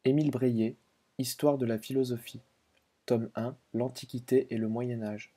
Émile Breillet, Histoire de la philosophie, tome 1, L'Antiquité et le Moyen Âge.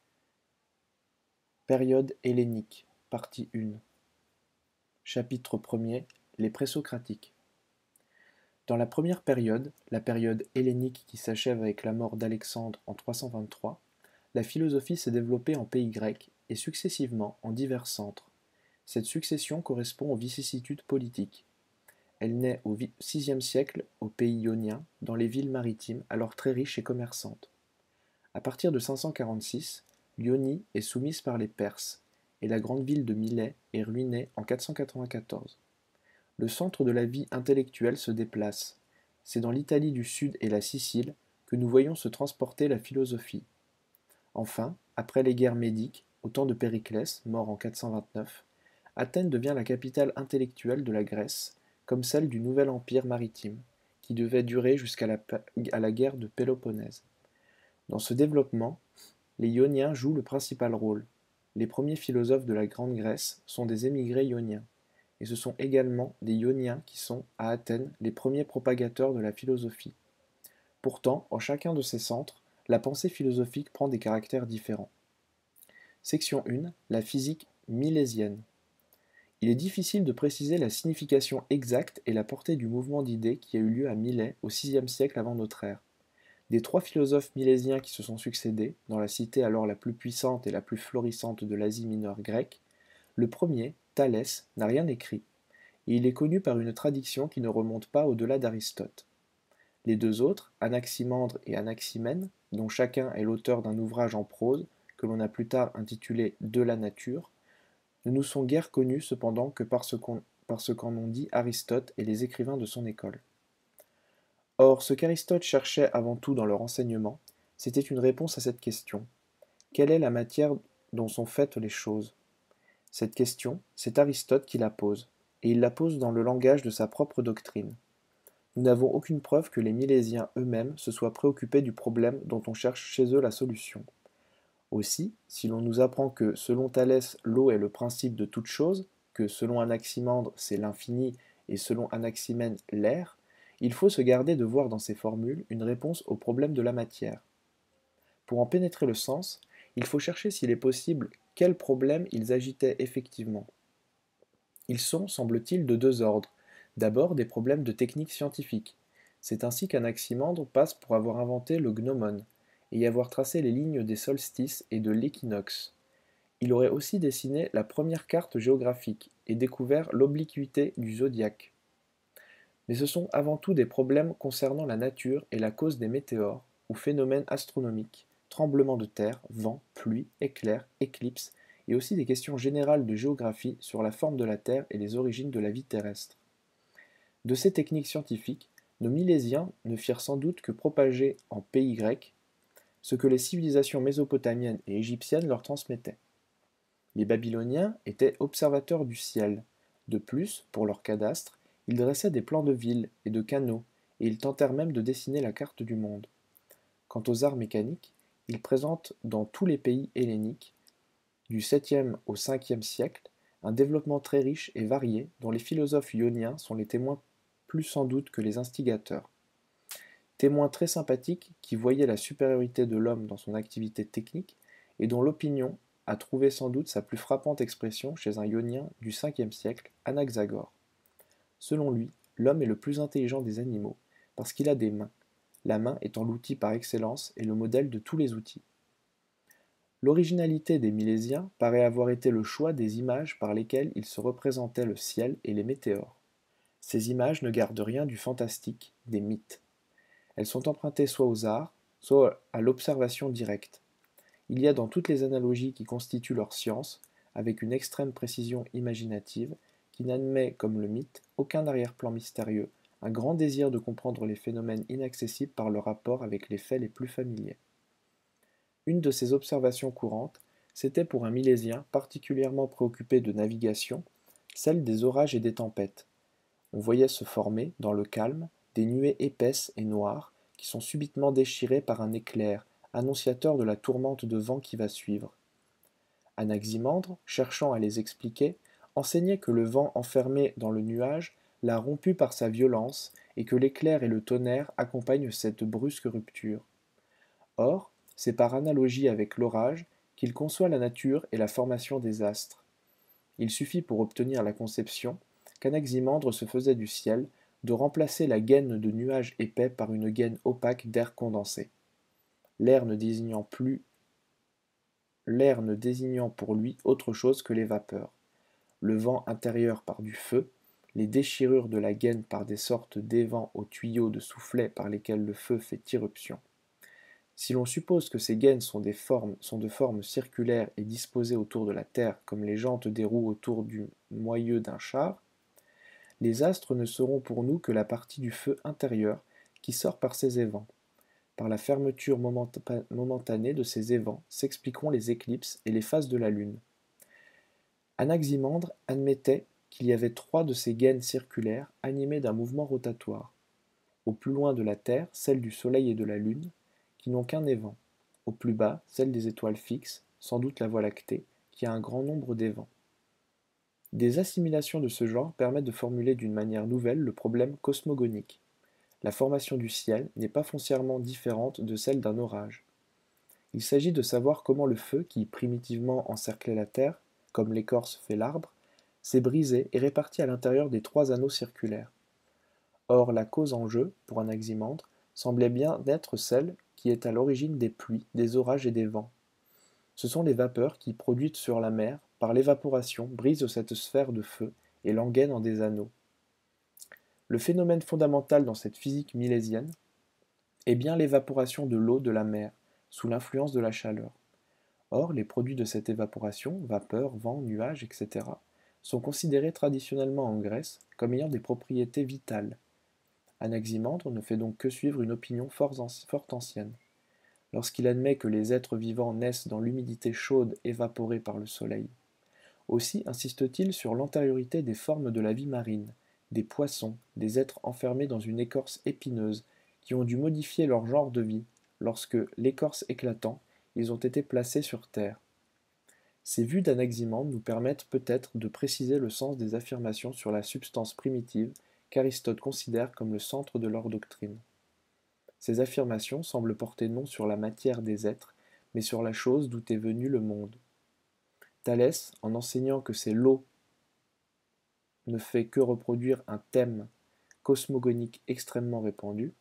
Période hellénique, partie 1. Chapitre 1er, les présocratiques. Dans la première période, la période hellénique qui s'achève avec la mort d'Alexandre en 323, la philosophie s'est développée en pays grec et successivement en divers centres. Cette succession correspond aux vicissitudes politiques. Elle naît au VIe siècle au pays ionien, dans les villes maritimes alors très riches et commerçantes. À partir de 546, l'Ionie est soumise par les Perses, et la grande ville de Milet est ruinée en 494. Le centre de la vie intellectuelle se déplace. C'est dans l'Italie du Sud et la Sicile que nous voyons se transporter la philosophie. Enfin, après les guerres médiques, au temps de Périclès, mort en 429, Athènes devient la capitale intellectuelle de la Grèce, comme celle du nouvel empire maritime, qui devait durer jusqu'à la guerre de Péloponnèse. Dans ce développement, les Ioniens jouent le principal rôle. Les premiers philosophes de la Grande Grèce sont des émigrés ioniens, et ce sont également des Ioniens qui sont, à Athènes, les premiers propagateurs de la philosophie. Pourtant, en chacun de ces centres, la pensée philosophique prend des caractères différents. Section 1. La physique milésienne. Il est difficile de préciser la signification exacte et la portée du mouvement d'idées qui a eu lieu à Milet au VIe siècle avant notre ère. Des trois philosophes milésiens qui se sont succédés, dans la cité alors la plus puissante et la plus florissante de l'Asie mineure grecque, le premier, Thalès, n'a rien écrit, et il est connu par une tradition qui ne remonte pas au-delà d'Aristote. Les deux autres, Anaximandre et Anaximène, dont chacun est l'auteur d'un ouvrage en prose, que l'on a plus tard intitulé De la nature, ne nous sont guère connus cependant que par ce qu'en ont dit Aristote et les écrivains de son école. Or, ce qu'Aristote cherchait avant tout dans leur enseignement, c'était une réponse à cette question. Quelle est la matière dont sont faites les choses? Cette question, c'est Aristote qui la pose, et il la pose dans le langage de sa propre doctrine. Nous n'avons aucune preuve que les Milésiens eux-mêmes se soient préoccupés du problème dont on cherche chez eux la solution. Aussi, si l'on nous apprend que, selon Thalès, l'eau est le principe de toute chose, que selon Anaximandre, c'est l'infini, et selon Anaximène, l'air, il faut se garder de voir dans ces formules une réponse au problème de la matière. Pour en pénétrer le sens, il faut chercher s'il est possible quels problèmes ils agitaient effectivement. Ils sont, semble-t-il, de deux ordres. D'abord, des problèmes de technique scientifique. C'est ainsi qu'Anaximandre passe pour avoir inventé le gnomon, et y avoir tracé les lignes des solstices et de l'équinoxe. Il aurait aussi dessiné la première carte géographique et découvert l'obliquité du zodiaque. Mais ce sont avant tout des problèmes concernant la nature et la cause des météores, ou phénomènes astronomiques, tremblements de terre, vent, pluie, éclairs, éclipses, et aussi des questions générales de géographie sur la forme de la Terre et les origines de la vie terrestre. De ces techniques scientifiques, nos Milésiens ne firent sans doute que propager en pays grec ce que les civilisations mésopotamiennes et égyptiennes leur transmettaient. Les Babyloniens étaient observateurs du ciel. De plus, pour leur cadastre, ils dressaient des plans de villes et de canaux, et ils tentèrent même de dessiner la carte du monde. Quant aux arts mécaniques, ils présentent dans tous les pays helléniques, du 7e au 5e siècle, un développement très riche et varié dont les philosophes ioniens sont les témoins plus sans doute que les instigateurs. Témoins très sympathiques qui voyaient la supériorité de l'homme dans son activité technique et dont l'opinion a trouvé sans doute sa plus frappante expression chez un ionien du 5e siècle, Anaxagore. Selon lui, l'homme est le plus intelligent des animaux parce qu'il a des mains, la main étant l'outil par excellence et le modèle de tous les outils. L'originalité des Milésiens paraît avoir été le choix des images par lesquelles ils se représentaient le ciel et les météores. Ces images ne gardent rien du fantastique, des mythes. Elles sont empruntées soit aux arts, soit à l'observation directe. Il y a dans toutes les analogies qui constituent leur science, avec une extrême précision imaginative, qui n'admet, comme le mythe, aucun arrière-plan mystérieux, un grand désir de comprendre les phénomènes inaccessibles par leur rapport avec les faits les plus familiers. Une de ces observations courantes, c'était pour un Milésien particulièrement préoccupé de navigation, celle des orages et des tempêtes. On voyait se former, dans le calme, des nuées épaisses et noires, qui sont subitement déchirées par un éclair, annonciateur de la tourmente de vent qui va suivre. Anaximandre, cherchant à les expliquer, enseignait que le vent enfermé dans le nuage l'a rompu par sa violence, et que l'éclair et le tonnerre accompagnent cette brusque rupture. Or, c'est par analogie avec l'orage qu'il conçoit la nature et la formation des astres. Il suffit pour obtenir la conception qu'Anaximandre se faisait du ciel de remplacer la gaine de nuages épais par une gaine opaque d'air condensé. L'air ne désignant pour lui autre chose que les vapeurs, le vent intérieur par du feu, les déchirures de la gaine par des sortes d'évents aux tuyaux de soufflet par lesquels le feu fait irruption. Si l'on suppose que ces gaines sont de forme circulaire et disposées autour de la Terre comme les jantes des roues autour du moyeu d'un char, les astres ne seront pour nous que la partie du feu intérieur qui sort par ces évents. Par la fermeture momentanée de ces évents s'expliqueront les éclipses et les phases de la Lune. Anaximandre admettait qu'il y avait 3 de ces gaines circulaires animées d'un mouvement rotatoire. Au plus loin de la Terre, celle du Soleil et de la Lune, qui n'ont qu'un évent. Au plus bas, celle des étoiles fixes, sans doute la Voie lactée, qui a un grand nombre d'évents. Des assimilations de ce genre permettent de formuler d'une manière nouvelle le problème cosmogonique. La formation du ciel n'est pas foncièrement différente de celle d'un orage. Il s'agit de savoir comment le feu, qui primitivement encerclait la Terre, comme l'écorce fait l'arbre, s'est brisé et réparti à l'intérieur des 3 anneaux circulaires. Or, la cause en jeu, pour Anaximandre, semblait bien être celle qui est à l'origine des pluies, des orages et des vents. Ce sont les vapeurs qui, produites sur la mer, par l'évaporation, brisent cette sphère de feu et l'engainent en des anneaux. Le phénomène fondamental dans cette physique milésienne est bien l'évaporation de l'eau de la mer, sous l'influence de la chaleur. Or, les produits de cette évaporation, vapeur, vent, nuages, etc., sont considérés traditionnellement en Grèce comme ayant des propriétés vitales. Anaximandre ne fait donc que suivre une opinion fort ancienne. Lorsqu'il admet que les êtres vivants naissent dans l'humidité chaude évaporée par le soleil. Aussi insiste-t-il sur l'antériorité des formes de la vie marine, des poissons, des êtres enfermés dans une écorce épineuse, qui ont dû modifier leur genre de vie, lorsque, l'écorce éclatant, ils ont été placés sur terre. Ces vues d'Anaximandre nous permettent peut-être de préciser le sens des affirmations sur la substance primitive qu'Aristote considère comme le centre de leur doctrine. Ces affirmations semblent porter non sur la matière des êtres, mais sur la chose d'où est venu le monde. Thalès, en enseignant que c'est l'eau ne fait que reproduire un thème cosmogonique extrêmement répandu,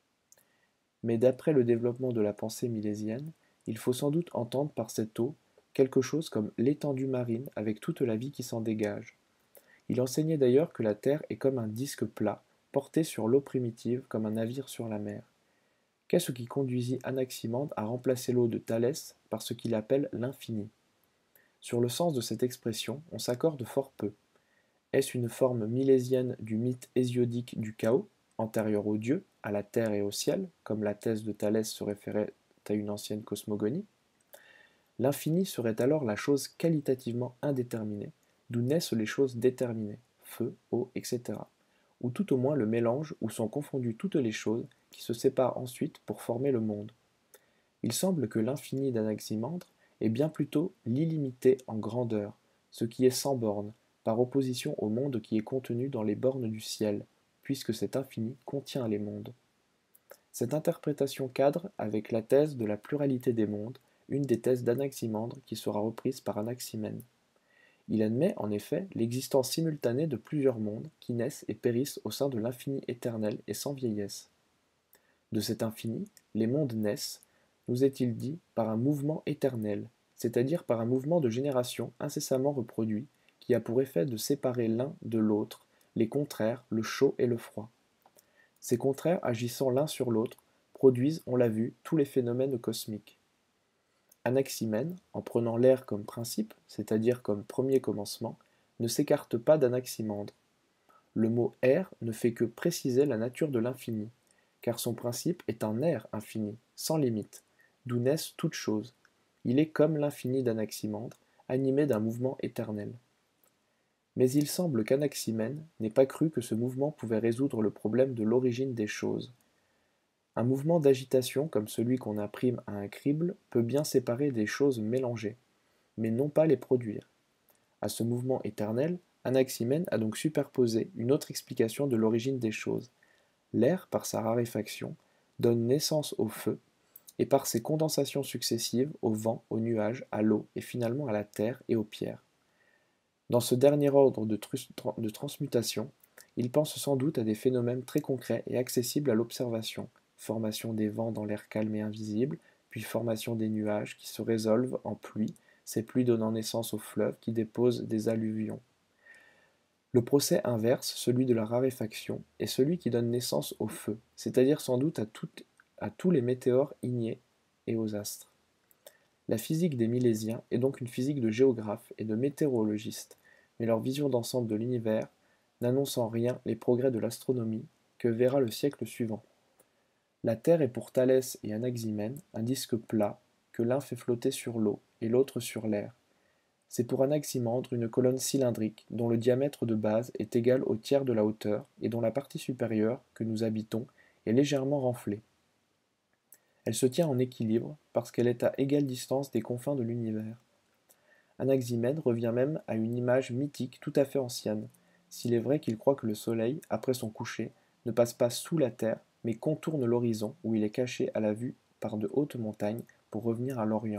mais d'après le développement de la pensée milésienne, il faut sans doute entendre par cette eau quelque chose comme l'étendue marine avec toute la vie qui s'en dégage. Il enseignait d'ailleurs que la Terre est comme un disque plat, porté sur l'eau primitive comme un navire sur la mer. Qu'est-ce qui conduisit Anaximandre à remplacer l'eau de Thalès par ce qu'il appelle l'infini? Sur le sens de cette expression, on s'accorde fort peu. Est-ce une forme milésienne du mythe hésiodique du chaos, antérieur aux dieux, à la terre et au ciel, comme la thèse de Thalès se référait à une ancienne cosmogonie? L'infini serait alors la chose qualitativement indéterminée, d'où naissent les choses déterminées, feu, eau, etc., ou tout au moins le mélange où sont confondues toutes les choses qui se séparent ensuite pour former le monde. Il semble que l'infini d'Anaximandre est bien plutôt l'illimité en grandeur, ce qui est sans bornes, par opposition au monde qui est contenu dans les bornes du ciel, puisque cet infini contient les mondes. Cette interprétation cadre avec la thèse de la pluralité des mondes, une des thèses d'Anaximandre qui sera reprise par Anaximène. Il admet en effet l'existence simultanée de plusieurs mondes qui naissent et périssent au sein de l'infini éternel et sans vieillesse. De cet infini, les mondes naissent, nous est-il dit, par un mouvement éternel, c'est-à-dire par un mouvement de génération incessamment reproduit, qui a pour effet de séparer l'un de l'autre, les contraires, le chaud et le froid. Ces contraires agissant l'un sur l'autre, produisent, on l'a vu, tous les phénomènes cosmiques. Anaximène, en prenant l'air comme principe, c'est-à-dire comme premier commencement, ne s'écarte pas d'Anaximandre. Le mot air ne fait que préciser la nature de l'infini, car son principe est un air infini, sans limite, d'où naissent toutes choses. Il est comme l'infini d'Anaximandre, animé d'un mouvement éternel. Mais il semble qu'Anaximène n'ait pas cru que ce mouvement pouvait résoudre le problème de l'origine des choses. Un mouvement d'agitation comme celui qu'on imprime à un crible peut bien séparer des choses mélangées, mais non pas les produire. À ce mouvement éternel, Anaximène a donc superposé une autre explication de l'origine des choses. L'air, par sa raréfaction, donne naissance au feu, et par ses condensations successives au vent, aux nuages, à l'eau, et finalement à la terre et aux pierres. Dans ce dernier ordre de transmutation, il pense sans doute à des phénomènes très concrets et accessibles à l'observation, formation des vents dans l'air calme et invisible, puis formation des nuages qui se résolvent en pluie, ces pluies donnant naissance aux fleuves qui déposent des alluvions. Le procès inverse, celui de la raréfaction, est celui qui donne naissance au feu, c'est-à-dire sans doute à tous les météores ignés et aux astres. La physique des Milésiens est donc une physique de géographes et de météorologistes, mais leur vision d'ensemble de l'univers n'annonce en rien les progrès de l'astronomie que verra le siècle suivant. La Terre est pour Thalès et Anaximène un disque plat que l'un fait flotter sur l'eau et l'autre sur l'air. C'est pour Anaximandre une colonne cylindrique dont le diamètre de base est égal au tiers de la hauteur et dont la partie supérieure, que nous habitons, est légèrement renflée. Elle se tient en équilibre parce qu'elle est à égale distance des confins de l'univers. Anaximène revient même à une image mythique tout à fait ancienne, s'il est vrai qu'il croit que le soleil, après son coucher, ne passe pas sous la terre, mais contourne l'horizon où il est caché à la vue par de hautes montagnes pour revenir à l'Orient.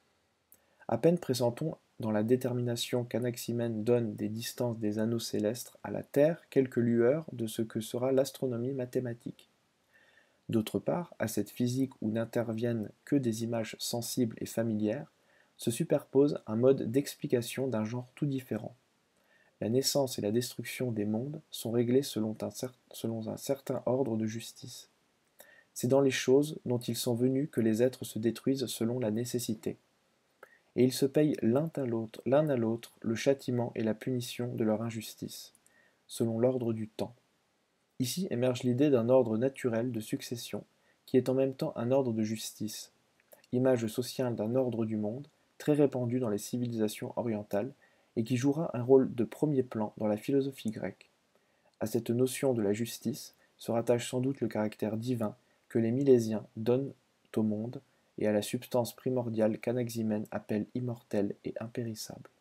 À peine pressentons dans la détermination qu'Anaximène donne des distances des anneaux célestes à la Terre quelques lueurs de ce que sera l'astronomie mathématique. D'autre part, à cette physique où n'interviennent que des images sensibles et familières, se superpose un mode d'explication d'un genre tout différent. La naissance et la destruction des mondes sont réglées selon un certain ordre de justice. C'est dans les choses dont ils sont venus que les êtres se détruisent selon la nécessité. Et ils se payent l'un à l'autre le châtiment et la punition de leur injustice, selon l'ordre du temps. Ici émerge l'idée d'un ordre naturel de succession, qui est en même temps un ordre de justice, image sociale d'un ordre du monde, très répandu dans les civilisations orientales, et qui jouera un rôle de premier plan dans la philosophie grecque. À cette notion de la justice se rattache sans doute le caractère divin que les Milésiens donnent au monde, et à la substance primordiale qu'Anaximène appelle immortelle et impérissable.